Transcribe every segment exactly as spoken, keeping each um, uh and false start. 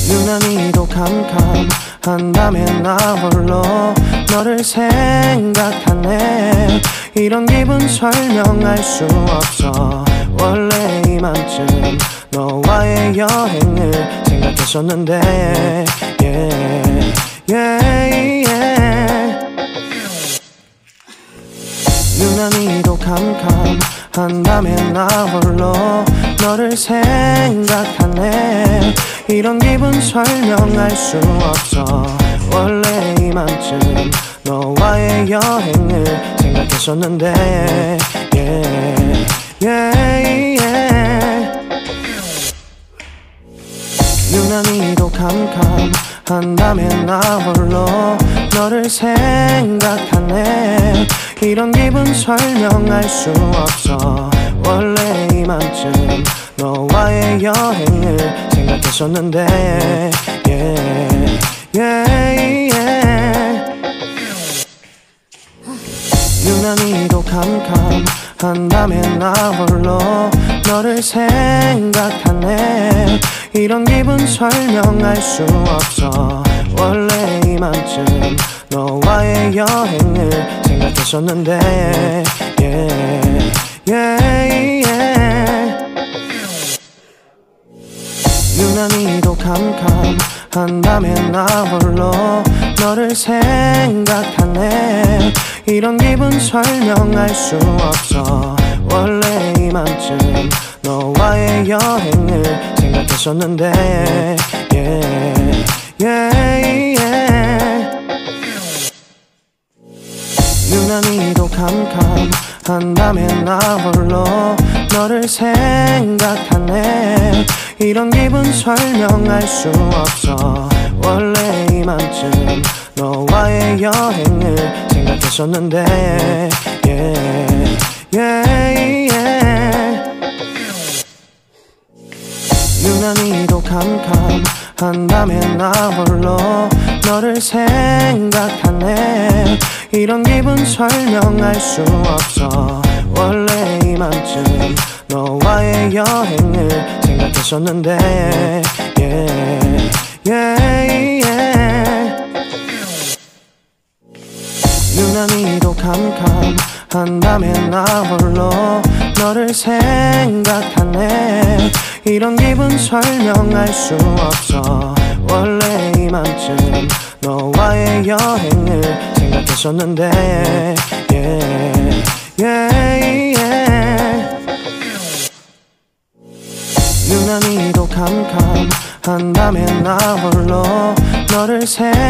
유난히도 캄캄한 밤에 나 홀로 너를 생각하네. 이런 기분 설명할 수 없어. 원래 이맘쯤 너와의 여행을 생각했었는데 yeah, yeah, yeah. 유난히도 캄캄한 밤에 나 홀로 너를 생각하네. 이런 기분 설명할 수 없어. 원래 이맘쯤 너와의 여행을 생각했었는데 yeah, yeah, yeah. 유난히도 캄캄한 밤에 나 홀로 너를 생각하네. 이런 기분 설명할 수 없어. 원래 이맘쯤 너와의 여행을 생각했었는데 yeah, yeah, yeah. 유난히도 캄캄한 밤에 나 홀로 너를 생각하네. 이런 기분 설명할 수 없어. 원래 이맘쯤 너와의 여행을 생각했었는데 yeah, yeah, yeah. 유난히도 캄캄한 밤에 나 홀로 너를 생각하네. 이런 기분 설명할 수 없어. 원래 이맘쯤 너와의 여행을 생각했었는데 yeah, yeah, yeah. 유난히도 캄캄한 밤에 나 홀로 너를 생각하네. 이런 기분 설명할 수 없어. 원래 이맘쯤 너와의 여행을 생각했었는데 yeah, yeah, yeah. 유난히도 캄캄한 밤에 나 홀로 너를 생각하네. 이런 기분 설명할 수 없어. 원래 이맘쯤 너와의 여행을 생각했었는데 yeah, yeah, yeah. 유난히도 캄캄한 밤에 나 홀로 너를 생각하네. 이런 기분 설명할 수 없어. 원래 이맘쯤 너와의 여행을 생각했었는데 yeah, yeah, yeah. 유난히도 캄캄한 밤에 나 홀로 너를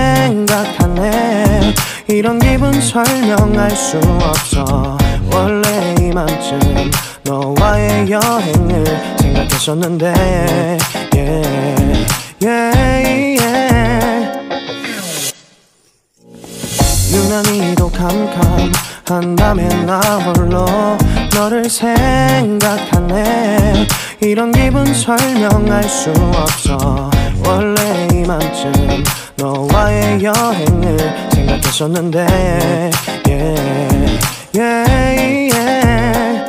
생각하네. 이런 기분 설명할 수 없어. 원래 이맘쯤 너와의 여행을 생각했었는데 yeah, yeah, yeah. 유난히도 캄캄한 밤에 나 홀로 너를 생각하네. 이런 기분 설명할 수 없어. 원래 이맘쯤 너와의 여행을 생각했었는데 yeah, yeah, yeah.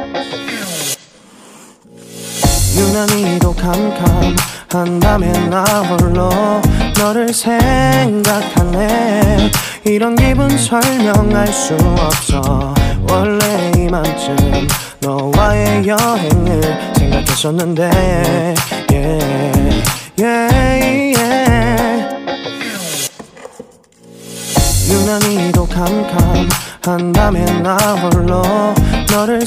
유난히도 캄캄한 밤에 나 홀로 너를 생각하네. 이런 기분 설명할 수 없어. 원래 이맘쯤 너와의 여행을 생각했었는데 yeah, yeah, yeah. 유난히도 캄캄한 밤에 나 홀로 너를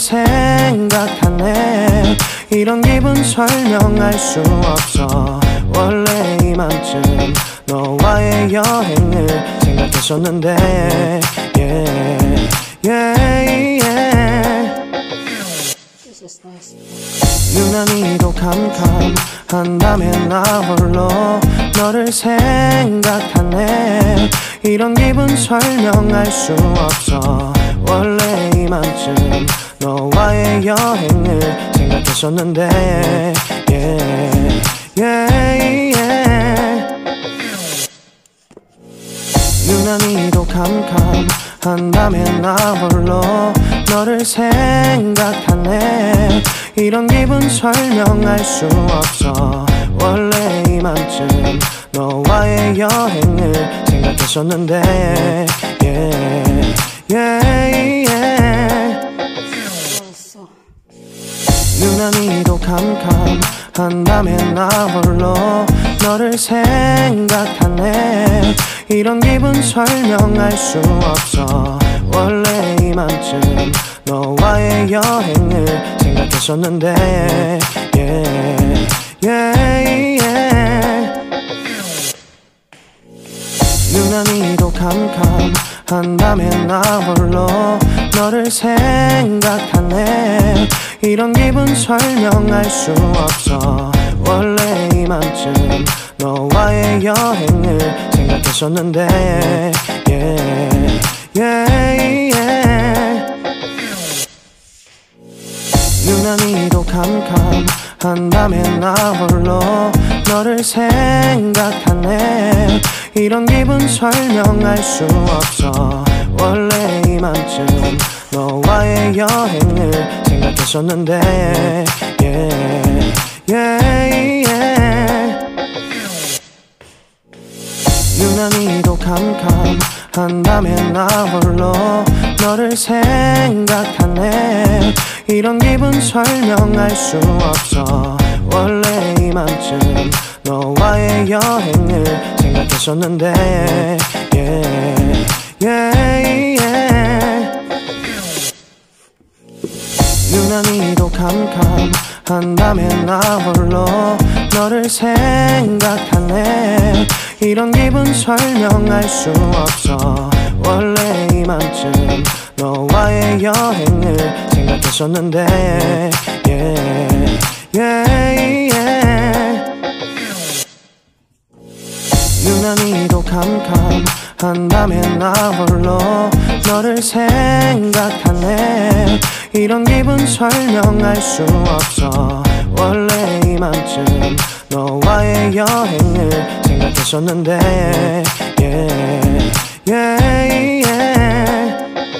생각하네. 이런 기분 설명할 수 없어. 원래 이맘쯤 너와의 여행을 생각했었는데 yeah, yeah, yeah. 유난히도 캄캄한 밤에 나 홀로 너를 생각하네. 이런 기분 설명할 수 없어. 원래 이맘쯤 너와의 여행을 생각했었는데 yeah, yeah, yeah. 유난히도 캄캄한 밤에 나 홀로 너를 생각하네. 이런 기분 설명할 수 없어. 원래 이맘쯤 너 너와의 여행을 생각했었는데 yeah, yeah, yeah. 유난히도 캄캄한 밤에 나 홀로 너를 생각하네. 이런 기분 설명할 수 없어. 원래 이만큼 너와의 여행을 생각했었는데 yeah, yeah, yeah. 유난히도 캄캄한 밤에 나 홀로 너를 생각하네. 이런 기분 설명할 수 없어. 원래 이만큼 너와의 여행을 생각했었는데 yeah, yeah, yeah. 유난히도 캄캄한 밤에 나 홀로 너를 생각하네. 이런 기분 설명할 수 없어. 원래 이만큼 너와의 여행을 생각했었는데 yeah, yeah, yeah. 유난히도 캄캄한 밤에 나 홀로 너를 생각하네. 이런 기분 설명할 수 없어. 원래 이만큼 너와의 여행을 생각했었는데 yeah, yeah, yeah. 유난히도 캄캄한 밤에 나 홀로 너를 생각하네. 이런 기분 설명할 수 없어. 원래 이만큼 너와의 여행을 생각했었는데 yeah, yeah, yeah. 유난히도 캄캄한 밤에 나 홀로 너를 생각하네. 이런 기분 설명할 수 없어. 원래 이만큼 너와의 여행을 생각했었는데 yeah, yeah, yeah.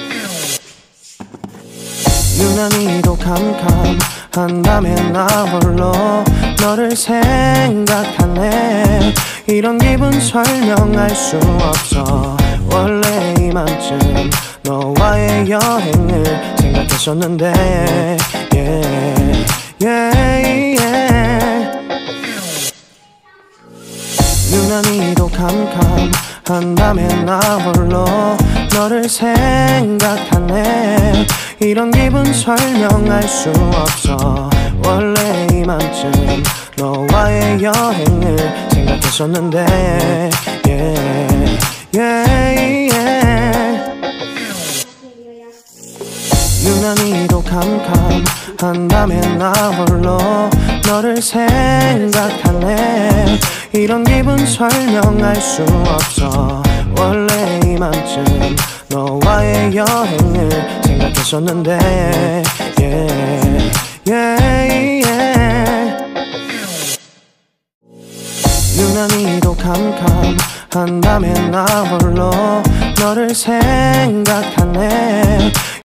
유난히도 캄캄한 밤에 나 홀로 너를 생각하네. 이런 기분 설명할 수 없어. 원래 이만큼 너와의 여행을 생각했었는데 yeah, yeah, yeah. 유난히도 캄캄한 밤에 나 홀로 너를 생각하네. 이런 기분 설명할 수 없어. 원래 이만큼 너와의 여행을 생각했었는데 yeah, yeah, yeah. 유난히도 캄캄한 밤에 나 홀로 너를 생각하네. 이런 기분 설명할 수 없어. 원래 이만큼 너와의 여행을 생각했었는데 yeah, yeah, yeah. 유난히도 캄캄한 밤에 나 홀로 너를 생각하네.